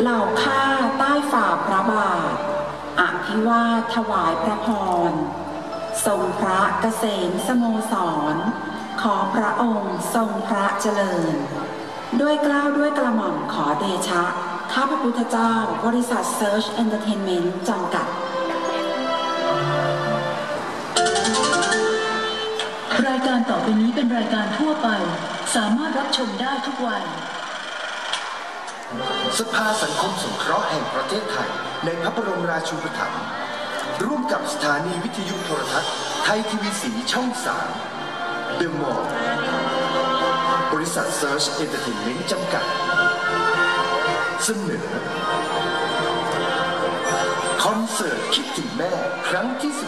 เหล่าข้าใต้ฝ่าพระบาทอภิวาทถวายพระพรทรงพระเกษมสโมสรขอพระองค์ทรงพระเจริญด้วยเกล้าด้วยกระหม่อมขอเดชะข้าพระพุทธเจ้าบริษัท Search Entertainment จำกัดรายการต่อไปนี้เป็นรายการทั่วไปสามารถรับชมได้ทุกวัยสภาสังคมสงเคราะห์แห่งประเทศไทยในพระบรมราชูปถัมภ์ร่วมกับสถานีวิทยุโทรทัศน์ไทยทีวีสีช่อง 3 The Mall บริษัท Search Entertainment จำกัดเสนอคอนเสิร์ตคิดถึงแม่ครั้งที่ 19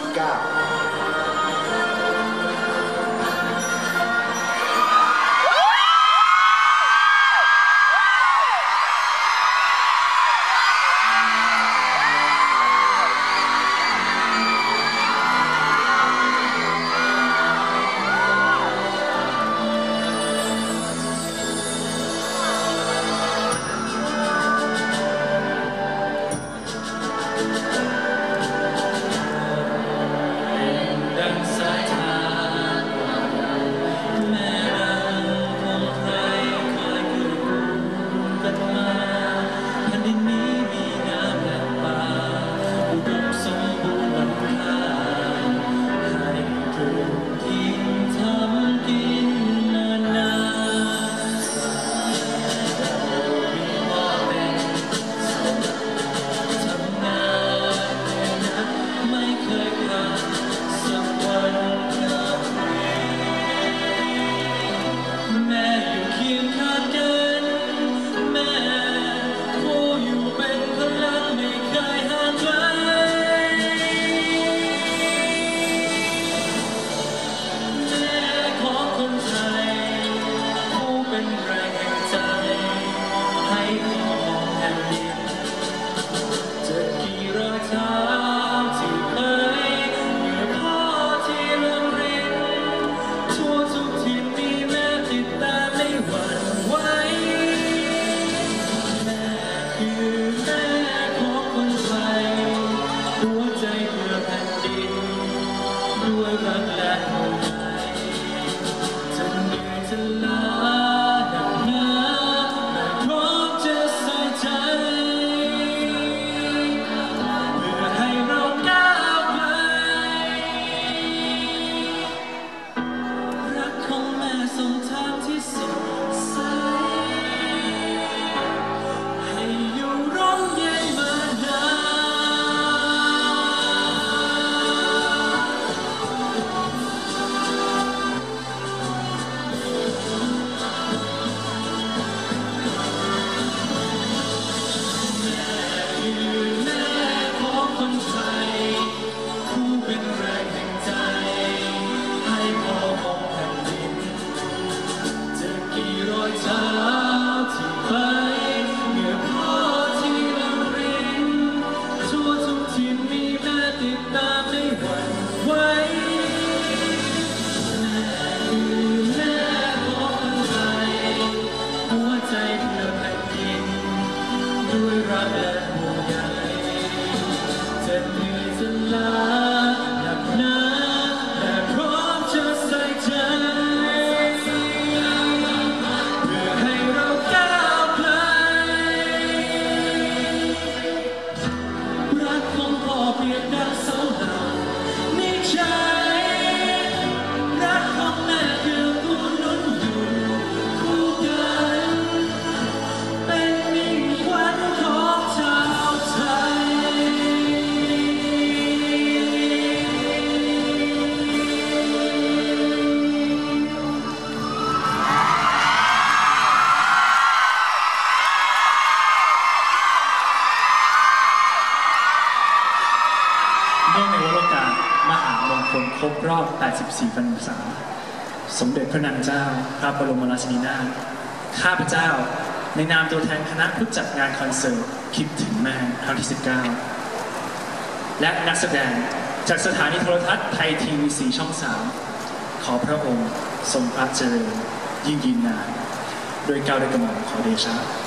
ครบรอบ 84 พรรษาสมเด็จพระนางเจ้าพระบรมราชินีนาถข้าพเจ้าในนามตัวแทนคณะผู้จัดงานคอนเสิร์ตคิดถึงแม่ครั้งที่ 19 และนักแสดงจากสถานีโทรทัศน์ไทยทีวี4ช่อง 3 ขอพระองค์ทรงพระเจริญยิ่งยืนนานโดยเกล้าด้วยกระหม่อมขอเดชะ